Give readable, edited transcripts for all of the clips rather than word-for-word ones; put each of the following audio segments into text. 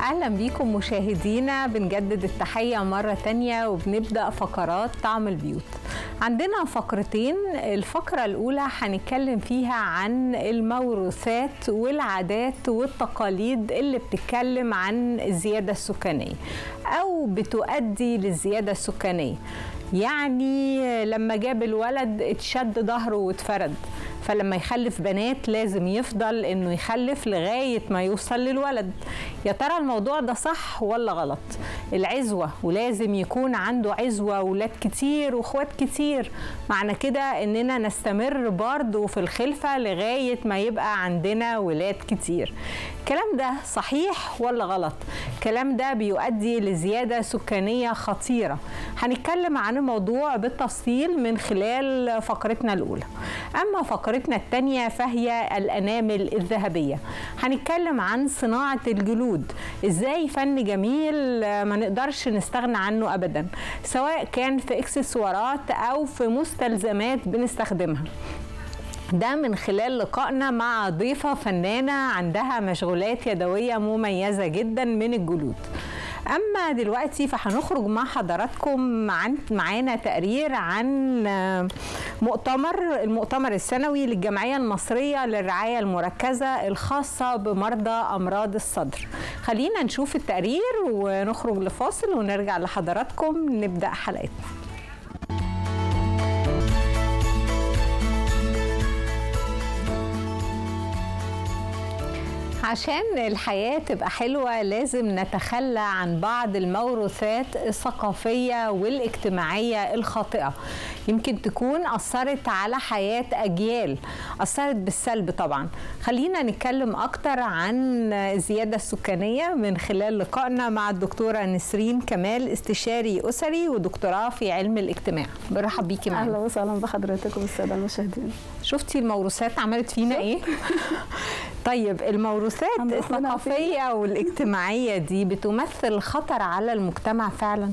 أهلا بيكم مشاهدينا، بنجدد التحية مرة تانية وبنبدأ فقرات طعم البيوت. عندنا فقرتين. الفقرة الأولى هنتكلم فيها عن الموروثات والعادات والتقاليد اللي بتتكلم عن الزيادة السكانية أو بتؤدي للزيادة السكانية. يعني لما جاب الولد اتشد ظهره واتفرد، فلما يخلف بنات لازم يفضل انه يخلف لغاية ما يوصل للولد. يا ترى الموضوع ده صح ولا غلط؟ العزوة، ولازم يكون عنده عزوة ولاد كتير واخوات كتير، معنى كده اننا نستمر برضه في الخلفة لغاية ما يبقى عندنا ولاد كتير. الكلام ده صحيح ولا غلط؟ الكلام ده بيؤدي لزيادة سكانية خطيرة. هنتكلم عن الموضوع بالتفصيل من خلال فقرتنا الأولى. أما فقرتنا الثانية فهي الأنامل الذهبية. هنتكلم عن صناعة الجلود، إزاي فن جميل ما نقدرش نستغنى عنه أبدا، سواء كان في إكسسوارات أو في مستلزمات بنستخدمها. ده من خلال لقائنا مع ضيفة فنانة عندها مشغولات يدوية مميزة جدا من الجلود. أما دلوقتي فهنخرج مع حضراتكم معانا تقرير عن المؤتمر السنوي للجمعية المصرية للرعاية المركزة الخاصة بمرضى أمراض الصدر. خلينا نشوف التقرير ونخرج لفاصل ونرجع لحضراتكم نبدأ حلقتنا. عشان الحياة تبقى حلوة لازم نتخلى عن بعض الموروثات الثقافية والاجتماعية الخاطئة، يمكن تكون أثرت على حياة أجيال، أثرت بالسلب طبعا. خلينا نتكلم أكتر عن الزيادة السكانية من خلال لقائنا مع الدكتورة نسرين كمال، استشاري أسري ودكتوراه في علم الاجتماع. برحب بيكي معانا. أهلا وسهلا بحضرتك وبالسادة المشاهدين. شفتي الموروثات عملت فينا إيه؟ طيب الموروثات الثقافية والاجتماعية دي بتمثل خطر على المجتمع فعلا؟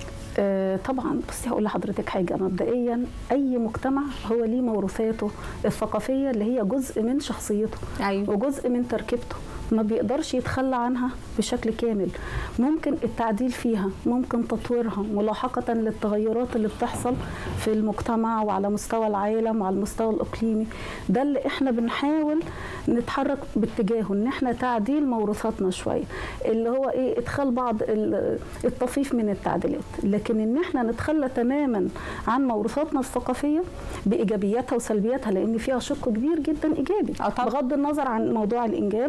طبعا. بصي هقول لحضرتك حاجة مبدئيا، أي مجتمع هو ليه موروثاته الثقافية اللي هي جزء من شخصيته. أيوة. وجزء من تركيبته، ما بيقدرش يتخلى عنها بشكل كامل. ممكن التعديل فيها، ممكن تطويرها ملاحقة للتغيرات اللي بتحصل في المجتمع وعلى مستوى العالم وعلى المستوى الإقليمي. ده اللي احنا بنحاول نتحرك باتجاهه، ان احنا تعديل موروثاتنا شوية، اللي هو ايه، ادخال بعض الطفيف من التعديلات، لكن ان احنا نتخلى تماما عن موروثاتنا الثقافية بإيجابياتها وسلبياتها، لان فيها شق كبير جدا إيجابي. بغض النظر عن موضوع الإنجاب،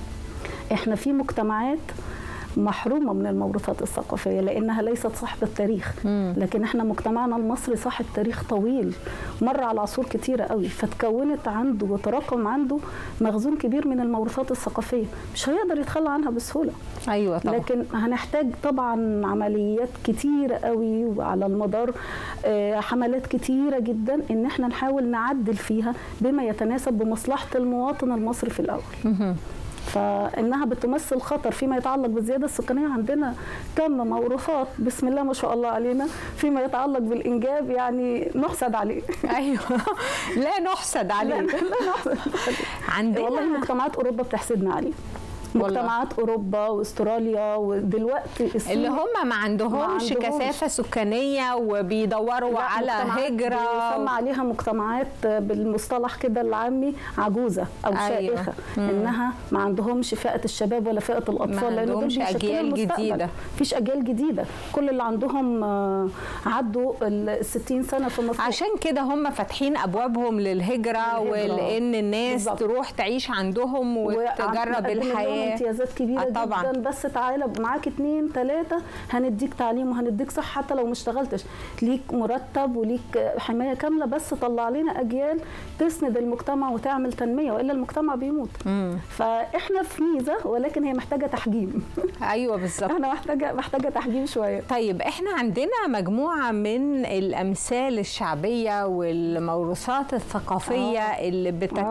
احنا في مجتمعات محرومة من الموروثات الثقافية لأنها ليست صاحبة تاريخ، لكن احنا مجتمعنا المصري صاحب تاريخ طويل، مر على عصور كتيرة قوي، فتكونت عنده وتراكم عنده مخزون كبير من الموروثات الثقافية، مش هيقدر يتخلى عنها بسهولة. أيوة طبعا. لكن هنحتاج طبعا عمليات كتيرة قوي وعلى المدار حملات كتيرة جدا ان احنا نحاول نعدل فيها بما يتناسب بمصلحة المواطن المصري في الأول. فإنها بتمثل خطر فيما يتعلق بالزيادة السكانية. عندنا كم موروثات بسم الله ما شاء الله علينا فيما يتعلق بالإنجاب، يعني نحسد عليه. أيوة. لا نحسد عليه. لا نحسد. عندنا والله مجتمعات أوروبا بتحسدنا عليه، مجتمعات اوروبا واستراليا ودلوقتي اللي هم ما عندهمش كثافه سكانيه وبيدوروا على هجره، بيسمى عليها مجتمعات بالمصطلح كده العامي عجوزه او شائخه. انها ما عندهمش فئه الشباب ولا فئه الاطفال، لان دول اجيال جديده، مفيش اجيال جديده، كل اللي عندهم عدوا ال60 سنه في مصر. عشان كده هم فاتحين ابوابهم للهجره ولان الناس بالزبط. تروح تعيش عندهم وتجرب الحياه. امتيازات كبيره جدا، بس تعالى معاك 2 3 هنديك تعليم وهنديك صحه، حتى لو ما اشتغلتش ليك مرتب وليك حمايه كامله، بس طلع لنا اجيال تسند المجتمع وتعمل تنميه، والا المجتمع بيموت. فاحنا في ميزه، ولكن هي محتاجه تحجيم. ايوه بالظبط. احنا محتاجه تحجيم شويه. طيب احنا عندنا مجموعه من الامثال الشعبيه والموروثات الثقافيه اللي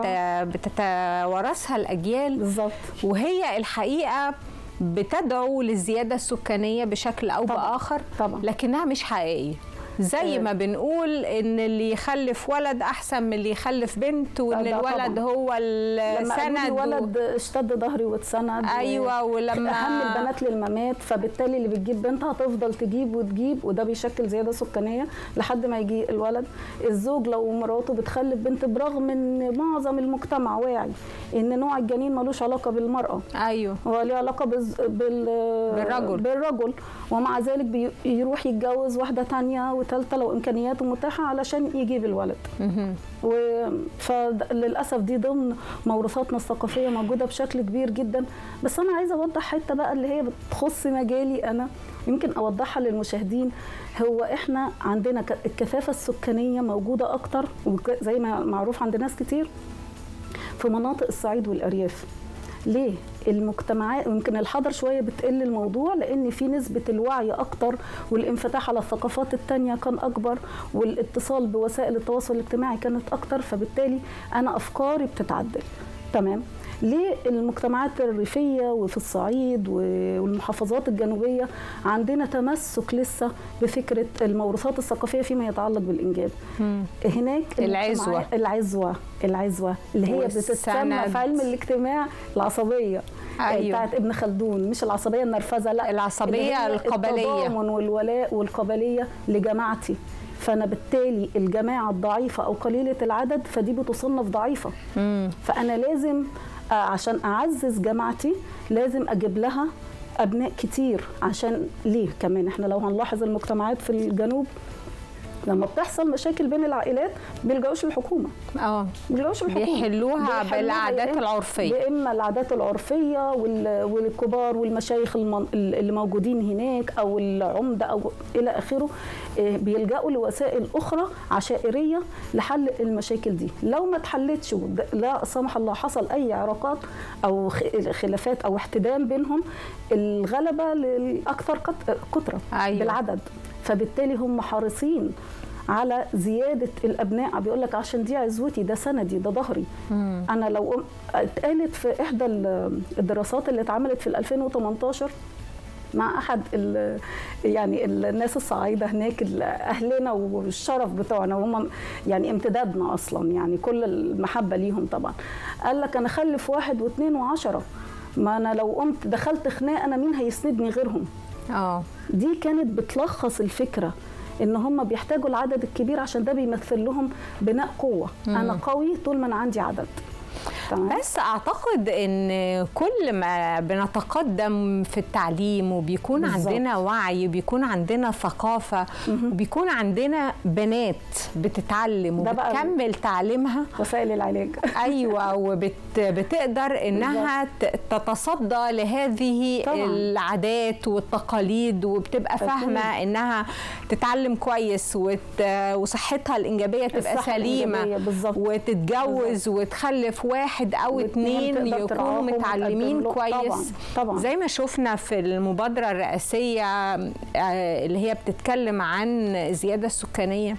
بتتوارثها الاجيال بالظبط، وهي الحقيقة بتدعو للزيادة السكانية بشكل أو بآخر، طبعا. لكنها مش حقيقية. زي ما بنقول ان اللي يخلف ولد احسن من اللي يخلف بنت، وان الولد طبعاً. هو السند. لما ولد اشتد ظهري واتسند. ايوه، ولما اهم البنات للممات، فبالتالي اللي بتجيب بنت هتفضل تجيب وتجيب، وده بيشكل زياده سكانيه لحد ما يجي الولد. الزوج لو مراته بتخلف بنت برغم ان معظم المجتمع واعي ان نوع الجنين ملوش علاقه بالمراه، ايوه هو ليه علاقه بالرجل، ومع ذلك بيروح يتجوز واحده ثانيه وثالثه لو امكانياته متاحه علشان يجيب الولد. فللاسف دي ضمن موروثاتنا الثقافيه موجوده بشكل كبير جدا. بس انا عايزه اوضح حته بقى اللي هي بتخص مجالي انا، يمكن اوضحها للمشاهدين. هو احنا عندنا الكثافه السكانيه موجوده اكتر، وزي ما معروف عند ناس كتير في مناطق الصعيد والارياف. ليه؟ المجتمعات يمكن الحضر شويه بتقل الموضوع، لان في نسبه الوعي اكتر والانفتاح على الثقافات الثانيه كان اكبر، والاتصال بوسائل التواصل الاجتماعي كانت اكتر، فبالتالي انا افكاري بتتعدل. تمام؟ ليه المجتمعات الريفيه وفي الصعيد والمحافظات الجنوبيه عندنا تمسك لسه بفكره الموروثات الثقافيه فيما يتعلق بالانجاب؟ هناك العزوه اللي هي بتتسمى في علم الاجتماع العصبيه. أيوة. بتاعت ابن خلدون، مش العصبيه النرفزه، لا العصبيه القبليه، التضامن والولاء والقبليه لجماعتي. فانا بالتالي الجماعه الضعيفه او قليله العدد فدي بتصنف ضعيفه. فانا لازم عشان اعزز جماعتي لازم اجيب لها ابناء كتير. عشان ليه كمان احنا لو هنلاحظ المجتمعات في الجنوب لما بتحصل مشاكل بين العائلات بيلجأوش للحكومه. بيحلوها بالعادات العرفيه، يا اما العادات العرفيه والكبار والمشايخ اللي موجودين هناك او العمده او الى اخره، بيلجأوا لوسائل اخرى عشائريه لحل المشاكل دي. لو ما اتحلتش لا سمح الله حصل اي عراقات او خلافات او احتدام بينهم، الغلبه للاكثر كثره بالعدد. فبالتالي هم حريصين على زياده الابناء. بيقول لك عشان دي عزوتي، ده سندي، ده ظهري. انا لو اتقالت في احدى الدراسات اللي اتعملت في 2018 مع احد يعني الناس الصعايده هناك، اهلنا والشرف بتوعنا، وهم يعني امتدادنا اصلا، يعني كل المحبه ليهم طبعا. قال لك انا خلف 1 و2 و10، ما انا لو قمت دخلت خناقه انا مين هيسندني غيرهم؟ دي كانت بتلخص الفكره ان هم بيحتاجوا العدد الكبير عشان ده بيمثل لهم بناء قوه. انا قوي طول ما انا عندي عدد. بس اعتقد ان كل ما بنتقدم في التعليم وبيكون عندنا وعي، بيكون عندنا ثقافه، وبيكون عندنا بنات بتتعلم وبتكمل تعليمها، وسائل العلاج ايوه، وبتقدر انها تتصدى لهذه طبعا العادات والتقاليد، وبتبقى فاهمه انها تتعلم كويس وصحتها الانجابيه تبقى سليمه، وتتجوز وتخلف 1 أو 2 يكونوا متعلمين كويس. طبعا زي ما شفنا في المبادرة الرئاسية اللي هي بتتكلم عن الزيادة السكانية،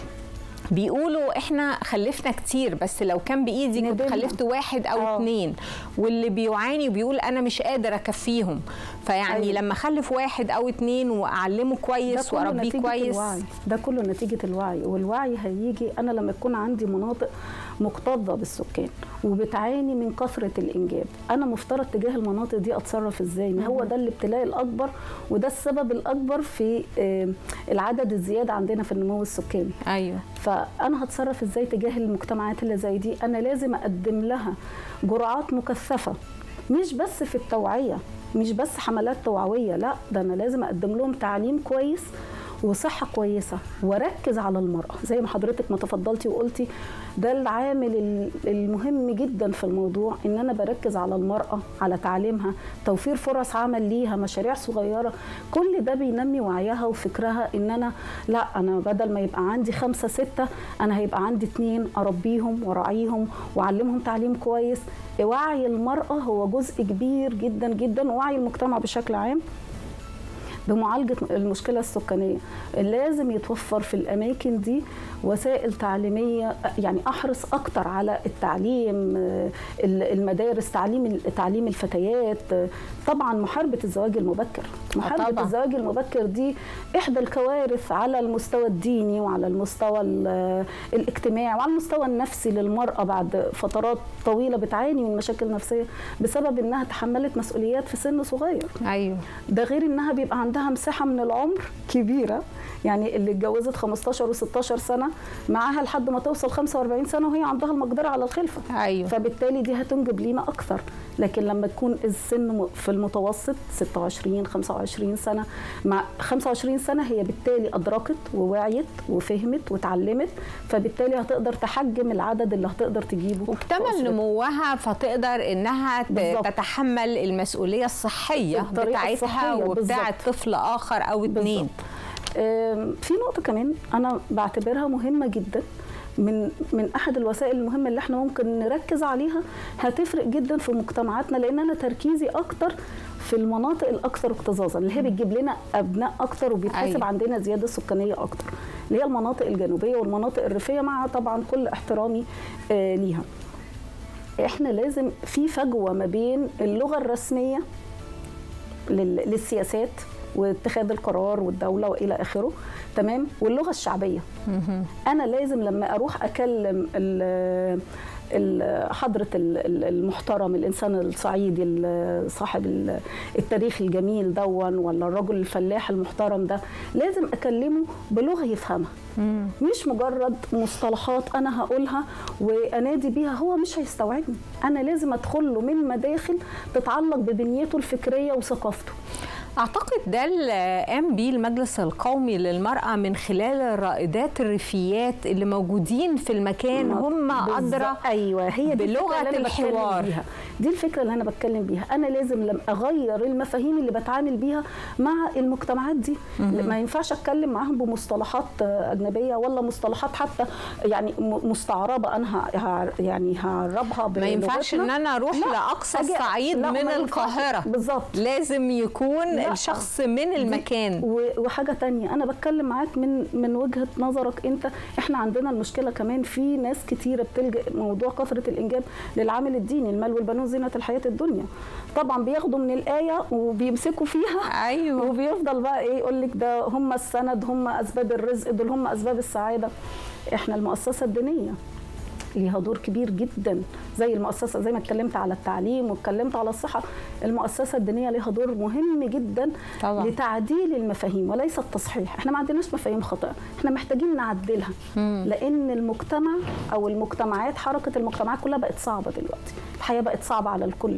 بيقولوا احنا خلفنا كتير، بس لو كان بايدي كنت خلفت 1 أو 2، واللي بيعاني وبيقول انا مش قادر اكفيهم. فيعني لما اخلف 1 أو 2 واعلمه كويس واربيه كويس، ده كله نتيجه الوعي. والوعي هيجي انا لما يكون عندي مناطق مكتظه بالسكان وبتعاني من كثره الانجاب، انا مفترض تجاه المناطق دي اتصرف ازاي؟ ما هو ده الابتلاء الاكبر، وده السبب الاكبر في العدد الزياده عندنا في النمو السكاني. ايوه، فانا هتصرف ازاي تجاه المجتمعات اللي زي دي؟ انا لازم اقدم لها جرعات مكثفه، مش بس في التوعيه، مش بس حملات توعويه، لا، ده انا لازم اقدم لهم تعليم كويس وصحة كويسة، وركز على المرأة زي ما حضرتك ما تفضلتي وقلتي. ده العامل المهم جدا في الموضوع، ان انا بركز على المرأة، على تعليمها، توفير فرص عمل ليها، مشاريع صغيرة، كل ده بينمي وعيها وفكرها ان انا لا، انا بدل ما يبقى عندي 5 6 انا هيبقى عندي 2 اربيهم وراعيهم واعلمهم تعليم كويس. وعي المرأة هو جزء كبير جدا جدا، ووعي المجتمع بشكل عام بمعالجه المشكله السكانيه. لازم يتوفر في الاماكن دي وسائل تعليميه، يعني احرص اكتر على التعليم، المدارس، تعليم الفتيات. طبعا محاربه الزواج المبكر، محاربه الزواج المبكر دي احدى الكوارث على المستوى الديني وعلى المستوى الاجتماعي وعلى المستوى النفسي للمراه بعد فترات طويله بتعاني من مشاكل نفسيه بسبب انها تحملت مسؤوليات في سن صغير. ايوه، ده غير انها بيبقى عندها مساحه من العمر كبيره، يعني اللي اتجوزت 15 و16 سنه معاها لحد ما توصل 45 سنه وهي عندها المقدره على الخلفه. ايوه، فبالتالي دي هتنجب لينا اكثر. لكن لما تكون السن في المتوسط 26 25 سنه، مع 25 سنه هي بالتالي ادركت ووعيت وفهمت وتعلمت، فبالتالي هتقدر تحجم العدد اللي هتقدر تجيبه واكتمل نموها، فتقدر انها تتحمل المسؤوليه الصحيه بتاعتها وبتاعه طفل اخر او اتنين. في نقطه كمان انا بعتبرها مهمه جدا، من احد الوسائل المهمه اللي احنا ممكن نركز عليها، هتفرق جدا في مجتمعاتنا، لان انا تركيزي اكتر في المناطق الاكثر اكتظاظا اللي هي بتجيب لنا ابناء اكتر وبيتحسب عندنا زياده سكانيه اكتر، اللي هي المناطق الجنوبيه والمناطق الريفيه، مع طبعا كل احترامي ليها. احنا لازم في فجوه ما بين اللغه الرسميه للسياسات واتخاذ القرار والدوله والى اخره، تمام، واللغه الشعبيه. انا لازم لما اروح اكلم حضرة المحترم، الإنسان الصعيدي صاحب التاريخ الجميل دون، ولا الرجل الفلاح المحترم ده، لازم أكلمه بلغة يفهمها، مش مجرد مصطلحات أنا هقولها وأنادي بيها هو مش هيستوعبني. أنا لازم أدخل له من مداخل تتعلق ببنيته الفكرية وثقافته. أعتقد ده اللي قام بيه المجلس القومي للمرأة من خلال الرائدات الريفيات اللي موجودين في المكان، هم أدرى أيوة، هي دي بلغة الحوار. دي الفكرة اللي أنا بتكلم بيها. أنا لازم لما أغير المفاهيم اللي بتعامل بيها مع المجتمعات دي، ما ينفعش أتكلم معاهم بمصطلحات أجنبية ولا مصطلحات حتى يعني مستعربة أنا يعني هعربها ما ينفعش إن أنا أروح لأقصى الصعيد من القاهرة. بالظبط، لازم يكون الشخص من المكان. وحاجه تانية انا بتكلم معاك من وجهه نظرك انت. احنا عندنا المشكله كمان في ناس كتيره بتلجأ موضوع كثره الانجاب للعامل الديني، المال والبنون زينه الحياه الدنيا. طبعا بياخدوا من الايه وبيمسكوا فيها. ايوه، وبيفضل بقى ايه، يقول لك ده هم السند، هم اسباب الرزق، دول هم اسباب السعاده. احنا المؤسسه الدينيه ليها دور كبير جدا، زي المؤسسه، زي ما اتكلمت على التعليم واتكلمت على الصحه، المؤسسه الدينيه ليها دور مهم جدا طبعا لتعديل المفاهيم وليس التصحيح. احنا ما عندناش مفاهيم خاطئه، احنا محتاجين نعدلها. لان المجتمع او المجتمعات، حركه المجتمعات كلها بقت صعبه دلوقتي، الحياه بقت صعبه على الكل،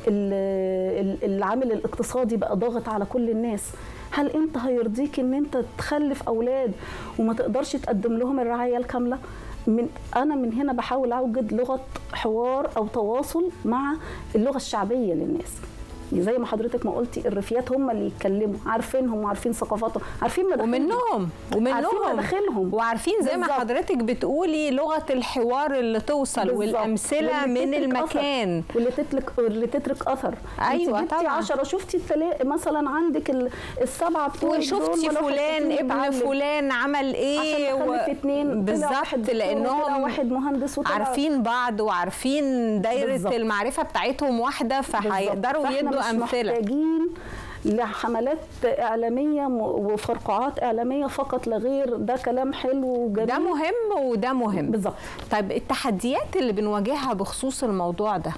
العامل الاقتصادي بقى ضاغط على كل الناس. هل انت هيرضيك ان انت تخلف اولاد وما تقدرش تقدم لهم الرعايه الكامله؟ أنا من هنا بحاول أوجد لغة حوار أو تواصل مع اللغة الشعبية للناس. زي ما حضرتك ما قلتي، الريفيات هم اللي يتكلموا، عارفينهم وعارفين ثقافاتهم، عارفين مداخلهم عارفين مداخلهم وعارفين زي ما حضرتك بتقولي لغة الحوار اللي توصل والأمثلة من المكان واللي تترك أثر. أيوة طبعا. 10 شفتي مثلا عندك السبعة بتوع وشفتي فلان ابن فلان عمل ايه بالظبط، لأنهم واحد مهندس عارفين بعض وعارفين دايرة المعرفة بتاعتهم واحدة، فهيقدروا يدوا مش محتاجين لحملات إعلامية وفرقعات إعلامية فقط لا غير. ده كلام حلو وجميل، ده مهم وده مهم بالظبط. طيب التحديات اللي بنواجهها بخصوص الموضوع ده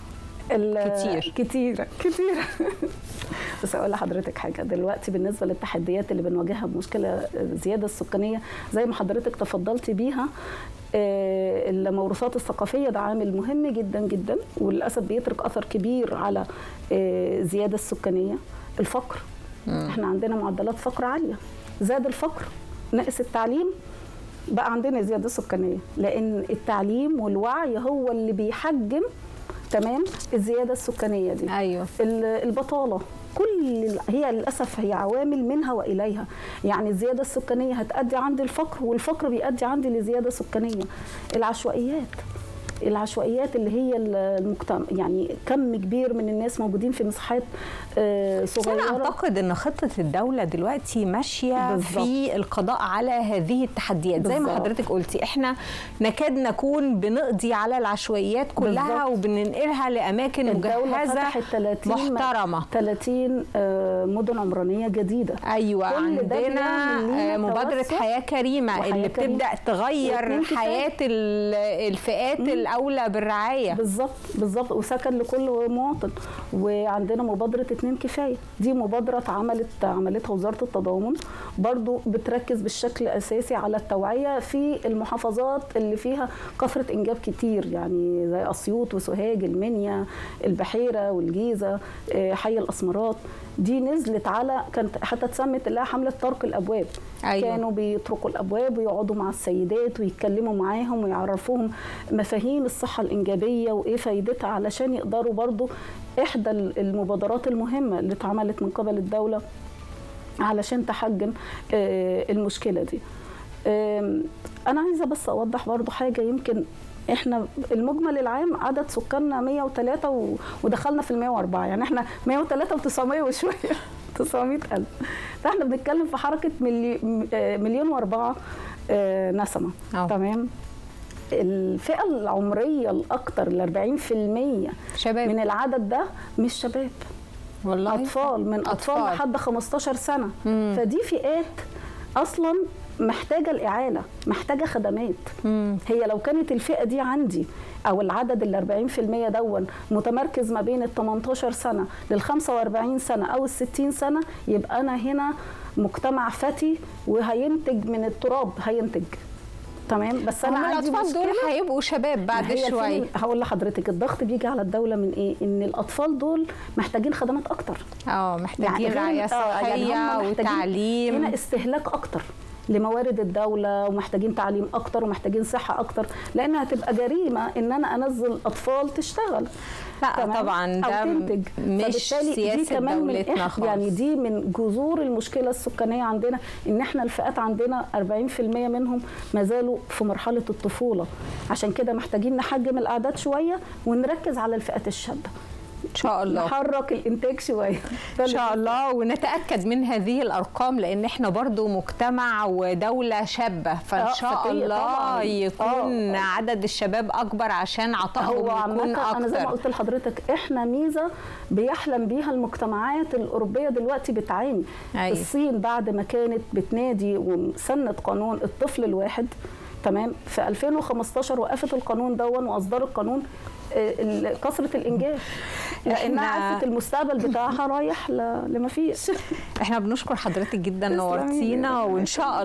كتيرة بس أقول لحضرتك حاجة دلوقتي بالنسبة للتحديات اللي بنواجهها بمشكلة الزيادة السكانية، زي ما حضرتك تفضلتي بيها، الموروثات الثقافية ده عامل مهم جدا جدا، وللأسف بيترك أثر كبير على الزيادة السكانية. الفقر، احنا عندنا معدلات فقر عالية، زاد الفقر نقص التعليم، بقى عندنا زيادة سكانية، لأن التعليم والوعي هو اللي بيحجم تمام الزيادة السكانية دي. أيوة. البطالة هي للأسف هي عوامل منها وإليها، يعني الزيادة السكانية هتؤدي عندي الفقر، والفقر بيؤدي عندي لزيادة سكانية. العشوائيات، العشوائيات اللي هي المجتمع، يعني كم كبير من الناس موجودين في مساحات صغيره. انا اعتقد ان خطه الدوله دلوقتي ماشيه في القضاء على هذه التحديات. زي ما حضرتك قلتي احنا نكاد نكون بنقضي على العشوائيات كلها وبننقلها لاماكن مجهزه محترمه. 30 مدن عمرانيه جديده. ايوه، عندنا مبادره حياه كريمه اللي بتبدا تغير حياه الفئات الاولى بالرعايه. بالظبط وسكن لكل مواطن. وعندنا مبادره 2 كفايه، دي مبادره عملتها وزاره التضامن، برضو بتركز بالشكل الاساسي على التوعيه في المحافظات اللي فيها كثره انجاب كتير، يعني زي اسيوط وسوهاج، المنيا، البحيره والجيزه، حي الاسمرات. دي نزلت على، كانت حتى اتسمت لها حمله طرق الابواب. أيوة. كانوا بيطرقوا الابواب ويقعدوا مع السيدات ويتكلموا معاهم ويعرفوهم مفاهيم الصحه الانجابيه وايه فايدتها، علشان يقدروا برضو احدى المبادرات المهمه اللي اتعملت من قبل الدوله علشان تحجم المشكله دي. انا عايزه بس اوضح برضو حاجه. يمكن احنا المجمل العام عدد سكاننا 103 ودخلنا في ال104، يعني احنا 103 و900 وشويه 900,000. فاحنا بنتكلم في حركه مليون و4 نسمه. تمام. الفئه العمريه الاكثر ال 40% شباب من العدد ده مش شباب والله، اطفال، من اطفال لحد 15 سنه. فدي فئات اصلا محتاجه الاعاله، محتاجه خدمات. هي لو كانت الفئه دي عندي او العدد ال 40% دون متمركز ما بين ال 18 سنه لل 45 سنه او ال 60 سنه، يبقى انا هنا مجتمع فتي وهينتج من التراب، هينتج. تمام. بس انا عندي الاطفال دول هيبقوا شباب بعد شويه. هقول لحضرتك الضغط بيجي على الدوله من ايه؟ ان الاطفال دول محتاجين خدمات اكتر. محتاجين رعايه صحيه وتعليم. هنا استهلاك اكتر لموارد الدولة، ومحتاجين تعليم أكتر ومحتاجين صحة أكتر، لأنها هتبقى جريمة إن أنا أنزل أطفال تشتغل. لا طبعا ده مش سياسة دولتنا خالص. يعني دي من جذور المشكلة السكانية عندنا، إن إحنا الفئات عندنا 40% منهم ما زالوا في مرحلة الطفولة. عشان كده محتاجين نحجم الأعداد شوية ونركز على الفئات الشابة إن شاء الله، نحرك الانتاج شويه ان شاء الله، ونتاكد من هذه الارقام، لان احنا برضو مجتمع ودوله شابه، فان شاء الله طبعاً. يكون عدد الشباب اكبر عشان عطائهم يكون اكتر. انا زي ما قلت لحضرتك احنا ميزه بيحلم بيها المجتمعات الاوروبيه دلوقتي بتعاني. أيوة. الصين بعد ما كانت بتنادي وسنت قانون الطفل الواحد، تمام، في 2015 وقفت القانون دون واصدرت قانون كثرة الإنجاب، لأنها عرفت المستقبل بتاعها رايح لما فيش. احنا بنشكر حضرتك جدا، نورتينا، وإن شاء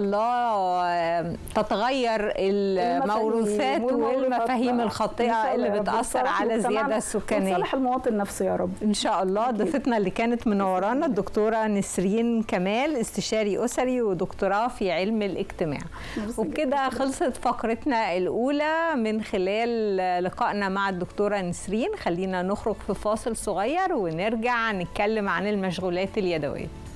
الله تتغير الموروثات والمفاهيم الخاطئة اللي بتأثر على الزيادة السكانية وصالح المواطن نفسه يا رب إن شاء الله. ضيفتنا اللي كانت منورانا الدكتورة نسرين كمال، استشاري أسري ودكتوراه في علم الاجتماع. وبكده خلصت فقرتنا الأولى من خلال لقائنا مع الدكتورة نسرين. خلينا نخرج في فاصل صغير ونرجع نتكلم عن المشغولات اليدوية.